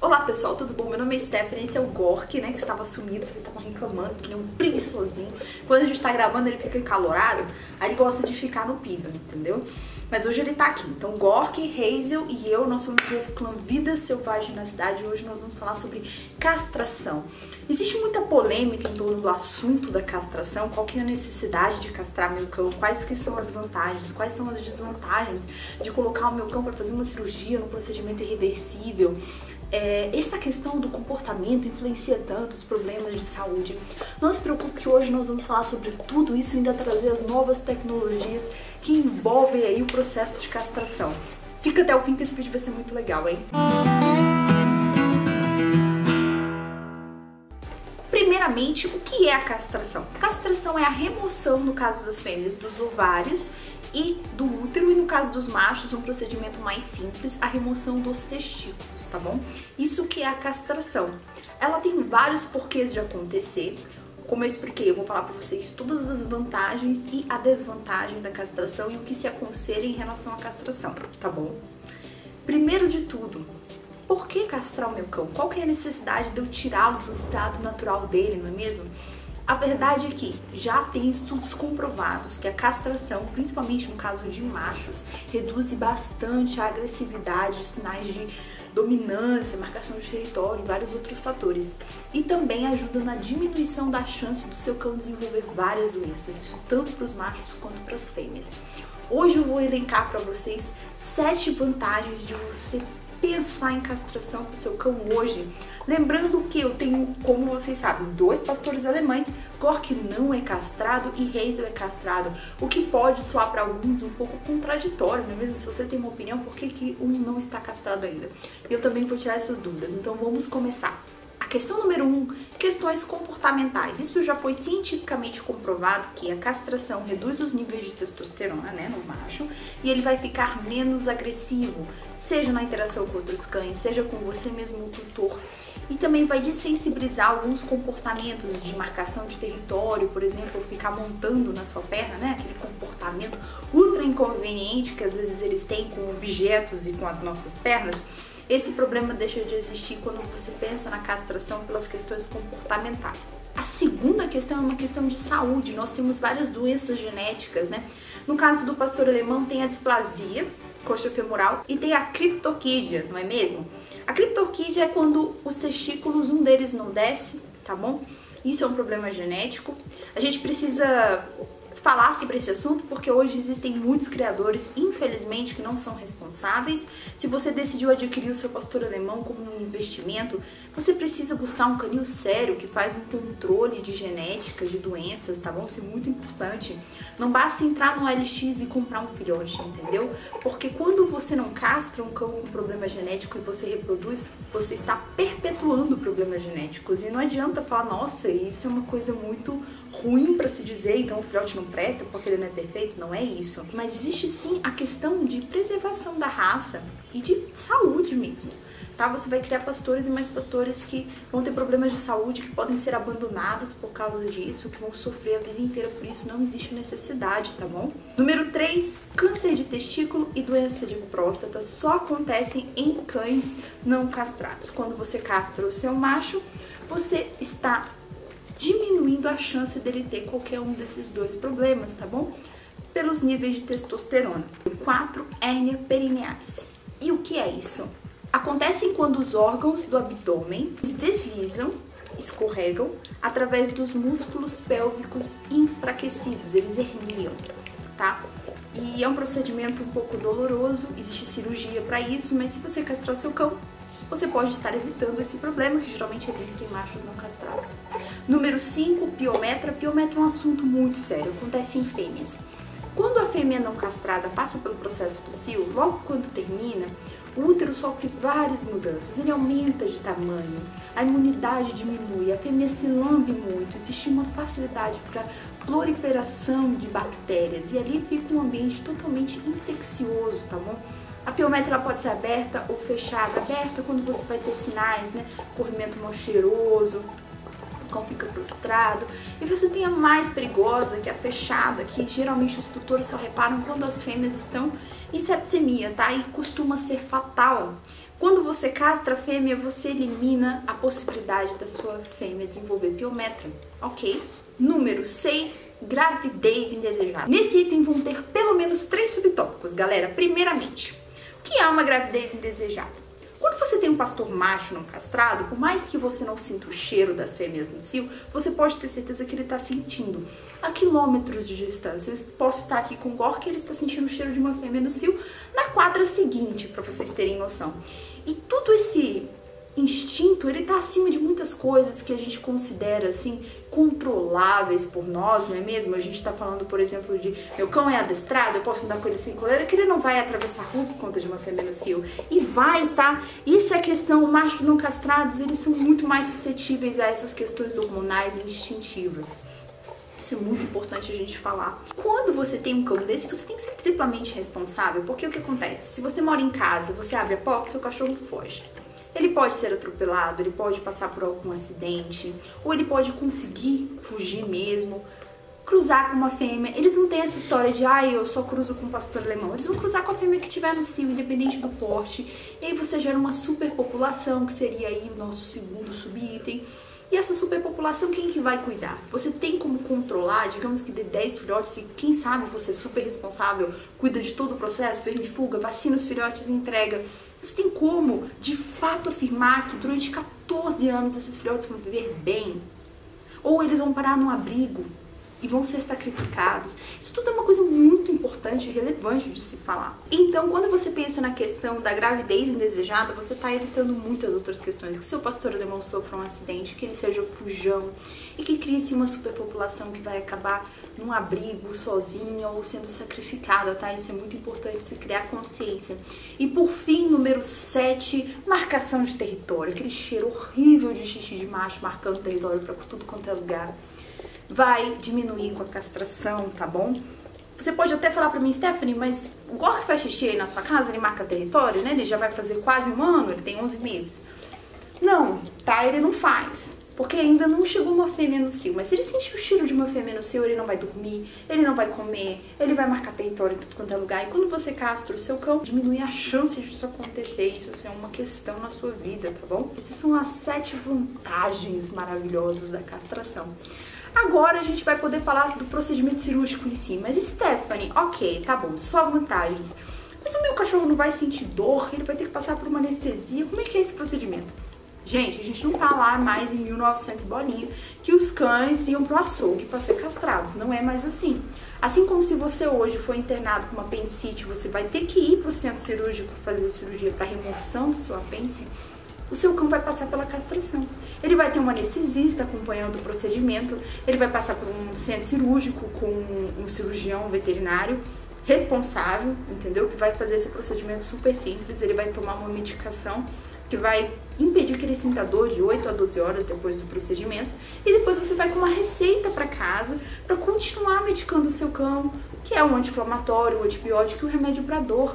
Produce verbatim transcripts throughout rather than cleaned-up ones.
Olá pessoal, tudo bom? Meu nome é Stephanie, esse é o Gork, né, que estava sumido, vocês estavam reclamando que ele é um preguiçosinho. Quando a gente tá gravando ele fica encalorado, aí ele gosta de ficar no piso, entendeu? Mas hoje ele tá aqui, então Gork, Hazel e eu, nós somos o clã Vida Selvagem na Cidade e hoje nós vamos falar sobre castração. Existe muita polêmica em torno do assunto da castração, qual que é a necessidade de castrar meu cão, quais que são as vantagens, quais são as desvantagens de colocar o meu cão para fazer uma cirurgia, um procedimento irreversível. É, essa questão do comportamento influencia tanto os problemas de saúde. Não se preocupe que hoje nós vamos falar sobre tudo isso e ainda trazer as novas tecnologias que envolvem aí o processo de castração. Fica até o fim que esse vídeo vai ser muito legal, hein? Primeiramente, o que é a castração? Castração é a remoção, no caso das fêmeas, dos ovários e do útero, e no caso dos machos, um procedimento mais simples, a remoção dos testículos, tá bom? Isso que é a castração. Ela tem vários porquês de acontecer. Como eu expliquei, eu vou falar pra vocês todas as vantagens e a desvantagem da castração e o que se aconselha em relação à castração, tá bom? Primeiro de tudo, por que castrar o meu cão? Qual que é a necessidade de eu tirá-lo do estado natural dele, não é mesmo? A verdade é que já tem estudos comprovados que a castração, principalmente no caso de machos, reduz bastante a agressividade, sinais de dominância, marcação de território e vários outros fatores. E também ajuda na diminuição da chance do seu cão desenvolver várias doenças, isso tanto para os machos quanto para as fêmeas. Hoje eu vou elencar para vocês sete vantagens de você pensar em castração para o seu cão hoje. Lembrando que eu tenho, como vocês sabem, dois pastores alemães, Gork não é castrado e Hazel é castrado, o que pode soar para alguns um pouco contraditório, não é mesmo? Se você tem uma opinião, por que que um não está castrado ainda? Eu também vou tirar essas dúvidas, então vamos começar. A questão número um, questões comportamentais. Isso já foi cientificamente comprovado que a castração reduz os níveis de testosterona, né, no macho, e ele vai ficar menos agressivo, seja na interação com outros cães, seja com você mesmo, o tutor. E também vai desensibilizar alguns comportamentos de marcação de território, por exemplo, ficar montando na sua perna, né, aquele comportamento ultra inconveniente que às vezes eles têm com objetos e com as nossas pernas. Esse problema deixa de existir quando você pensa na castração pelas questões comportamentais. A segunda questão é uma questão de saúde. Nós temos várias doenças genéticas, né? No caso do pastor alemão tem a displasia coxofemoral e tem a criptorquídea, não é mesmo? A criptorquídea é quando os testículos, um deles não desce, tá bom? Isso é um problema genético. A gente precisa falar sobre esse assunto porque hoje existem muitos criadores, infelizmente, que não são responsáveis. Se você decidiu adquirir o seu pastor alemão como um investimento, você precisa buscar um canil sério que faz um controle de genética, de doenças, tá bom? Isso é muito importante. Não basta entrar no L X e comprar um filhote, entendeu? Porque quando você não castra um cão com problema genético e você reproduz, você está perpetuando problemas genéticos. E não adianta falar, nossa, isso é uma coisa muito ruim para se dizer, então o filhote não presta porque ele não é perfeito. Não é isso. Mas existe sim a questão de preservação da raça e de saúde mesmo, tá? Você vai criar pastores e mais pastores que vão ter problemas de saúde, que podem ser abandonados por causa disso, que vão sofrer a vida inteira por isso. Não existe necessidade, tá bom? Número três, câncer de testículo e doença de próstata só acontecem em cães não castrados. Quando você castra o seu macho, você está diminuindo a chance dele ter qualquer um desses dois problemas, tá bom? Pelos níveis de testosterona. quatro, hérnia perineais. E o que é isso? Acontecem quando os órgãos do abdômen deslizam, escorregam, através dos músculos pélvicos enfraquecidos, eles herniam, tá? E é um procedimento um pouco doloroso, existe cirurgia para isso, mas se você castrar o seu cão, você pode estar evitando esse problema, que geralmente é visto em machos não castrados. Número cinco, piometra. Piometra é um assunto muito sério, acontece em fêmeas. Quando a fêmea não castrada passa pelo processo do cio, logo quando termina, o útero sofre várias mudanças, ele aumenta de tamanho, a imunidade diminui, a fêmea se lambe muito, existe uma facilidade para proliferação de bactérias e ali fica um ambiente totalmente infeccioso, tá bom? A piometra ela pode ser aberta ou fechada. Aberta quando você vai ter sinais, né? Corrimento mal cheiroso, o cão fica prostrado. E você tem a mais perigosa, que é a fechada, que geralmente os tutores só reparam quando as fêmeas estão em sepsemia, tá? E costuma ser fatal. Quando você castra a fêmea, você elimina a possibilidade da sua fêmea desenvolver piometra, ok? Número seis, gravidez indesejada. Nesse item vão ter pelo menos três subtópicos, galera. Primeiramente, o que é uma gravidez indesejada? Quando você tem um pastor macho não castrado, por mais que você não sinta o cheiro das fêmeas no cio, você pode ter certeza que ele está sentindo a quilômetros de distância. Eu posso estar aqui com o Gor que ele está sentindo o cheiro de uma fêmea no cio na quadra seguinte, para vocês terem noção. E tudo esse instinto, ele tá acima de muitas coisas que a gente considera, assim, controláveis por nós, não é mesmo? A gente tá falando, por exemplo, de meu cão é adestrado, eu posso andar com ele sem coleira, que ele não vai atravessar a rua por conta de uma fêmea no cio. E vai, tá? Isso é questão, machos não castrados, eles são muito mais suscetíveis a essas questões hormonais e instintivas. Isso é muito importante a gente falar. Quando você tem um cão desse, você tem que ser triplamente responsável, porque o que acontece? Se você mora em casa, você abre a porta, seu cachorro foge. Ele pode ser atropelado, ele pode passar por algum acidente, ou ele pode conseguir fugir mesmo, cruzar com uma fêmea. Eles não têm essa história de, ah, eu só cruzo com um pastor alemão. Eles vão cruzar com a fêmea que tiver no cio, independente do porte. E aí você gera uma superpopulação, que seria aí o nosso segundo subitem. E essa superpopulação, quem que vai cuidar? Você tem como controlar, digamos que de dez filhotes, e quem sabe você é super responsável, cuida de todo o processo, vermifuga, vacina os filhotes e entrega. Você tem como, de fato, afirmar que durante quatorze anos esses filhotes vão viver bem? Ou eles vão parar num abrigo e vão ser sacrificados? Isso tudo é uma coisa muito importante e relevante de se falar. Então, quando você pensa na questão da gravidez indesejada, você está evitando muitas outras questões. Que seu pastor alemão sofra um acidente, que ele seja fujão e que crie-se uma superpopulação que vai acabar num abrigo sozinha ou sendo sacrificada, tá? Isso é muito importante, se criar consciência. E por fim, número sete, marcação de território. Aquele cheiro horrível de xixi de macho marcando território para tudo quanto é lugar. Vai diminuir com a castração, tá bom? Você pode até falar pra mim, Stephanie, mas o Gor que faz xixi aí na sua casa, ele marca território, né? Ele já vai fazer quase um ano, ele tem onze meses. Não, tá? Ele não faz, porque ainda não chegou uma fêmea no cio. Mas se ele sentir o cheiro de uma fêmea no cio, ele não vai dormir, ele não vai comer, ele vai marcar território em tudo quanto é lugar. E quando você castra o seu cão, diminui a chance disso acontecer. Isso é uma questão na sua vida, tá bom? Essas são as sete vantagens maravilhosas da castração. Agora a gente vai poder falar do procedimento cirúrgico em si. Mas Stephanie, ok, tá bom, só vantagens. Mas o meu cachorro não vai sentir dor, ele vai ter que passar por uma anestesia. Como é que é esse procedimento? Gente, a gente não tá lá mais em mil e novecentos bolinha que os cães iam pro açougue para ser castrados. Não é mais assim. Assim como se você hoje for internado com uma apendicite, você vai ter que ir pro centro cirúrgico fazer cirurgia para remoção do seu apêndice, o seu cão vai passar pela castração. Ele vai ter um anestesista acompanhando o procedimento, ele vai passar por um centro cirúrgico com um cirurgião veterinário responsável, entendeu? Que vai fazer esse procedimento super simples. Ele vai tomar uma medicação que vai impedir que ele sinta dor de oito a doze horas depois do procedimento. E depois você vai com uma receita para casa para continuar medicando o seu cão, que é um anti-inflamatório, um antibiótico e um remédio para dor.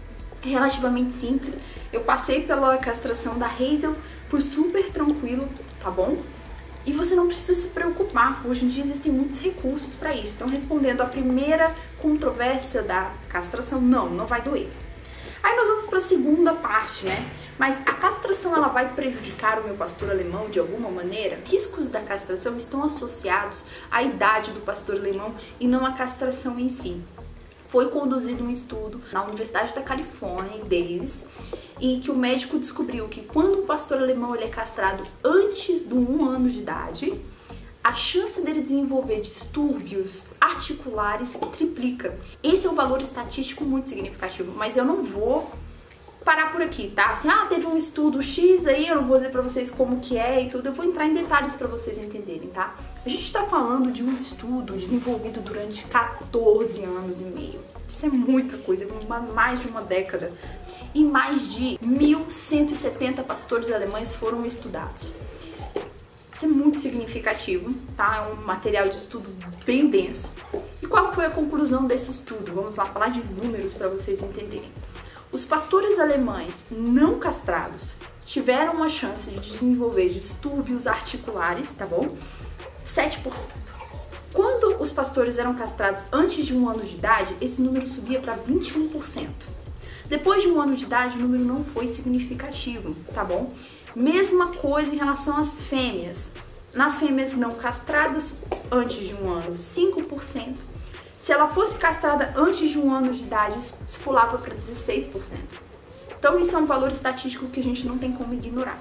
É relativamente simples. Eu passei pela castração da Hazel, foi super tranquilo, tá bom? E você não precisa se preocupar, hoje em dia existem muitos recursos para isso. Então, respondendo a primeira controvérsia da castração, não, não vai doer. Aí nós vamos para a segunda parte, né? Mas a castração, ela vai prejudicar o meu pastor alemão de alguma maneira? Riscos da castração estão associados à idade do pastor alemão e não à castração em si. Foi conduzido um estudo na Universidade da Califórnia, em Davis, em que o médico descobriu que quando um pastor alemão ele é castrado antes do um ano de idade, a chance dele desenvolver distúrbios articulares triplica. Esse é um valor estatístico muito significativo, mas eu não vou parar por aqui, tá? Assim, ah, teve um estudo X aí, eu não vou dizer pra vocês como que é e tudo, eu vou entrar em detalhes pra vocês entenderem, tá? A gente tá falando de um estudo desenvolvido durante quatorze anos e meio. Isso é muita coisa, uma, mais de uma década. E mais de mil cento e setenta pastores alemães foram estudados. Isso é muito significativo, tá? É um material de estudo bem denso. E qual foi a conclusão desse estudo? Vamos lá falar de números para vocês entenderem. Os pastores alemães não castrados tiveram uma chance de desenvolver distúrbios articulares, tá bom? sete por cento. Quando os pastores eram castrados antes de um ano de idade, esse número subia para vinte e um por cento. Depois de um ano de idade, o número não foi significativo, tá bom? Mesma coisa em relação às fêmeas. Nas fêmeas não castradas, antes de um ano, cinco por cento. Se ela fosse castrada antes de um ano de idade, isso pulava para dezesseis por cento. Então isso é um valor estatístico que a gente não tem como ignorar.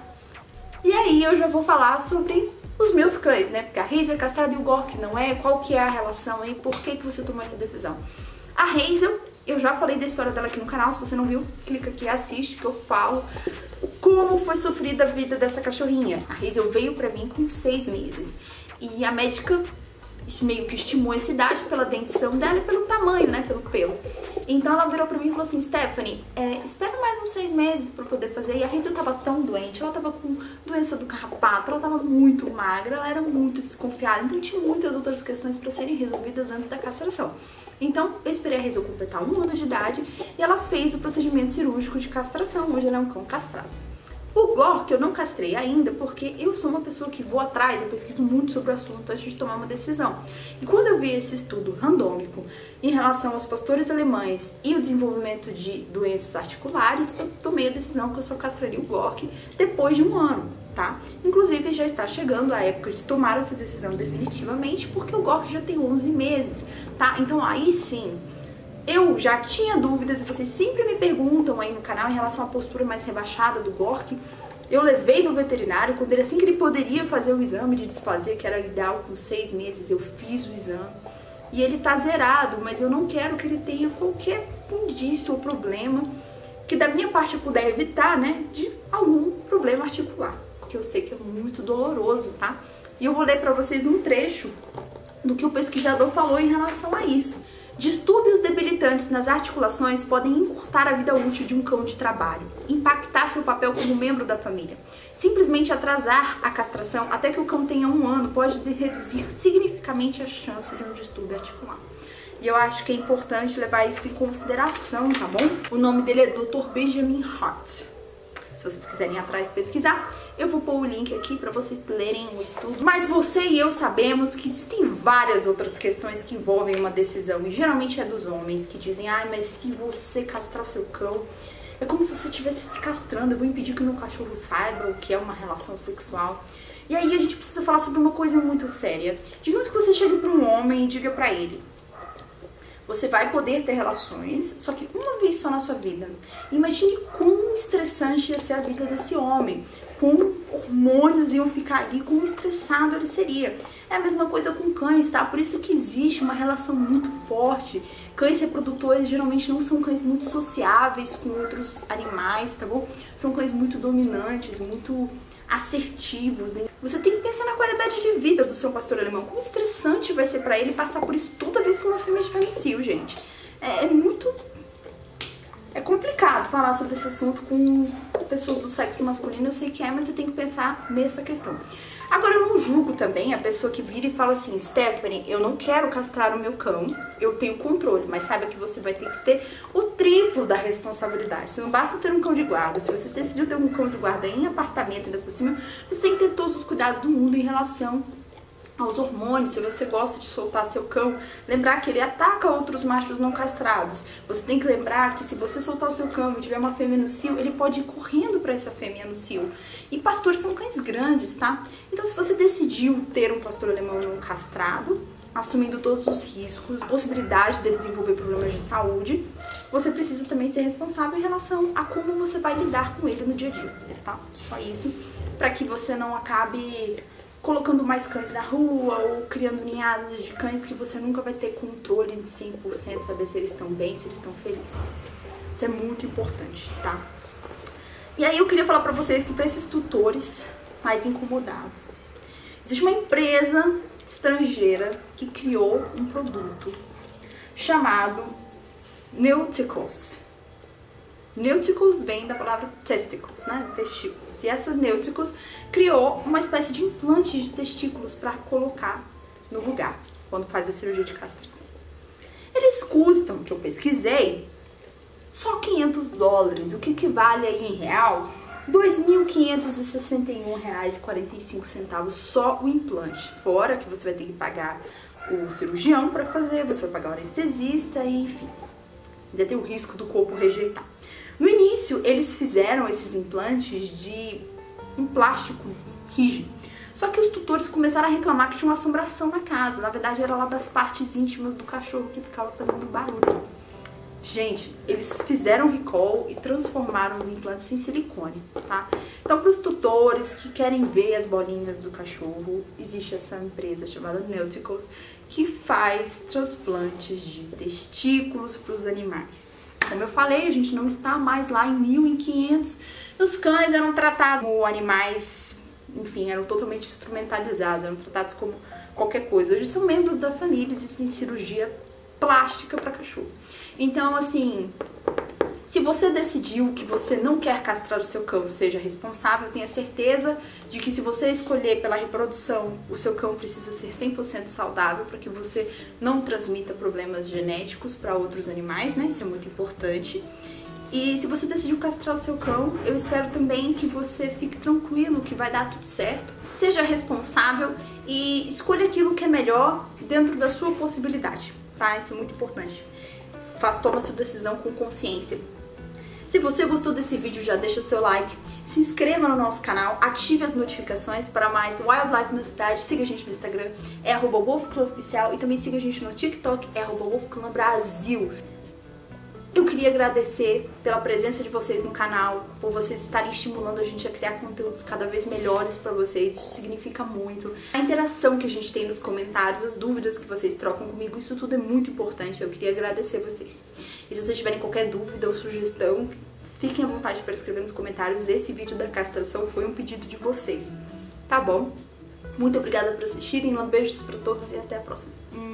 E aí eu já vou falar sobre os meus cães, né? Porque a Hazel é castrada e o Gork não é. Qual que é a relação aí? Por que que você tomou essa decisão? A Hazel, eu já falei da história dela aqui no canal. Se você não viu, clica aqui e assiste que eu falo como foi sofrida a vida dessa cachorrinha. A Hazel veio pra mim com seis meses. E a médica meio que estimou essa idade pela dentição dela e pelo tamanho, né, pelo pelo. Então ela virou pra mim e falou assim, Stephanie, é, espera mais uns seis meses pra eu poder fazer. E a Hazel tava tão doente, ela tava com doença do carrapato, ela tava muito magra, ela era muito desconfiada, então tinha muitas outras questões pra serem resolvidas antes da castração. Então eu esperei a Hazel completar um ano de idade e ela fez o procedimento cirúrgico de castração. Hoje ela é um cão castrado. O Gork eu não castrei ainda porque eu sou uma pessoa que vou atrás, eu pesquiso muito sobre o assunto antes de tomar uma decisão. E quando eu vi esse estudo randômico em relação aos pastores alemães e o desenvolvimento de doenças articulares, eu tomei a decisão que eu só castraria o Gork depois de um ano, tá? Inclusive já está chegando a época de tomar essa decisão definitivamente, porque o Gork já tem onze meses, tá? Então aí sim, eu já tinha dúvidas e vocês sempre me perguntam aí no canal em relação à postura mais rebaixada do Gork. Eu levei no veterinário, quando ele, assim que ele poderia fazer o exame de displasia, que era ideal com seis meses, eu fiz o exame. E ele tá zerado, mas eu não quero que ele tenha qualquer indício ou problema que da minha parte eu puder evitar, né, de algum problema articular. Porque eu sei que é muito doloroso, tá? E eu vou ler pra vocês um trecho do que o pesquisador falou em relação a isso. Distúrbios debilitantes nas articulações podem encurtar a vida útil de um cão de trabalho, impactar seu papel como membro da família. Simplesmente atrasar a castração até que o cão tenha um ano pode reduzir significativamente a chance de um distúrbio articular. E eu acho que é importante levar isso em consideração, tá bom? O nome dele é doutor Benjamin Hart. Se vocês quiserem ir atrás pesquisar, eu vou pôr o link aqui para vocês lerem o estudo. Mas você e eu sabemos que existem várias outras questões que envolvem uma decisão. E geralmente é dos homens que dizem, ai, mas se você castrar o seu cão, é como se você estivesse se castrando. Eu vou impedir que o meu cachorro saiba o que é uma relação sexual. E aí a gente precisa falar sobre uma coisa muito séria. Digamos que você chegue para um homem e diga para ele, você vai poder ter relações, só que uma vez só na sua vida. Imagine quão estressante ia ser a vida desse homem. Com hormônios iam ficar ali, quão estressado ele seria. É a mesma coisa com cães, tá? Por isso que existe uma relação muito forte. Cães reprodutores geralmente não são cães muito sociáveis com outros animais, tá bom? São cães muito dominantes, muito assertivos. Você tem que pensar na qualidade de vida do seu pastor alemão. Como estressante vai ser pra ele passar por isso toda vez que uma fêmea estiver no cio, gente. É, é muito... É complicado falar sobre esse assunto com pessoas do sexo masculino, eu sei que é, mas você tem que pensar nessa questão. Agora, eu não julgo também a pessoa que vira e fala assim, Stephanie, eu não quero castrar o meu cão, eu tenho controle, mas saiba que você vai ter que ter o triplo da responsabilidade. Você não basta ter um cão de guarda, se você decidiu ter um cão de guarda em apartamento ainda por cima, você tem que ter todos os cuidados do mundo em relação aos hormônios. Se você gosta de soltar seu cão, lembrar que ele ataca outros machos não castrados. Você tem que lembrar que se você soltar o seu cão e tiver uma fêmea no cio, ele pode ir correndo para essa fêmea no cio. E pastores são cães grandes, tá? Então se você decidiu ter um pastor alemão não castrado, assumindo todos os riscos, a possibilidade dele desenvolver problemas de saúde, você precisa também ser responsável em relação a como você vai lidar com ele no dia a dia, tá? Só isso, para que você não acabe colocando mais cães na rua ou criando ninhadas de cães que você nunca vai ter controle em cem por cento, saber se eles estão bem, se eles estão felizes. Isso é muito importante, tá? E aí eu queria falar pra vocês que pra esses tutores mais incomodados, existe uma empresa estrangeira que criou um produto chamado Neuticals. Neuticals vem da palavra testicles, né? Testículos. E essa Neuticals criou uma espécie de implante de testículos para colocar no lugar, quando faz a cirurgia de castração. Eles custam, que eu pesquisei, só quinhentos dólares, o que equivale aí em real dois mil quinhentos e sessenta e um reais e quarenta e cinco centavos só o implante. Fora que você vai ter que pagar o cirurgião para fazer, você vai pagar o anestesista e enfim. Ainda tem o risco do corpo rejeitar. No início, eles fizeram esses implantes de um plástico rígido. Só que os tutores começaram a reclamar que tinha uma assombração na casa. Na verdade, era lá das partes íntimas do cachorro que ficava fazendo barulho. Gente, eles fizeram recall e transformaram os implantes em silicone, tá? Então, para os tutores que querem ver as bolinhas do cachorro, existe essa empresa chamada Neuticals que faz transplantes de testículos para os animais. Como eu falei, a gente não está mais lá em mil e quinhentos. Os cães eram tratados como animais, enfim, eram totalmente instrumentalizados, eram tratados como qualquer coisa. Hoje são membros da família, existem cirurgia plástica para cachorro. Então, assim, se você decidiu que você não quer castrar o seu cão, seja responsável, tenha certeza de que se você escolher pela reprodução, o seu cão precisa ser cem por cento saudável para que você não transmita problemas genéticos para outros animais, né? Isso é muito importante. E se você decidiu castrar o seu cão, eu espero também que você fique tranquilo, que vai dar tudo certo. Seja responsável e escolha aquilo que é melhor dentro da sua possibilidade, tá? Isso é muito importante. Faz, toma sua decisão com consciência. Se você gostou desse vídeo, já deixa seu like, se inscreva no nosso canal, ative as notificações para mais Wildlife na cidade, siga a gente no Instagram, é arroba wolfclanoficial, e também siga a gente no TikTok, é arroba wolfclanobrasil. Eu queria agradecer pela presença de vocês no canal, por vocês estarem estimulando a gente a criar conteúdos cada vez melhores pra vocês, isso significa muito. A interação que a gente tem nos comentários, as dúvidas que vocês trocam comigo, isso tudo é muito importante, eu queria agradecer vocês. E se vocês tiverem qualquer dúvida ou sugestão, fiquem à vontade para escrever nos comentários. Esse vídeo da castração foi um pedido de vocês, tá bom? Muito obrigada por assistirem, beijos pra todos e até a próxima.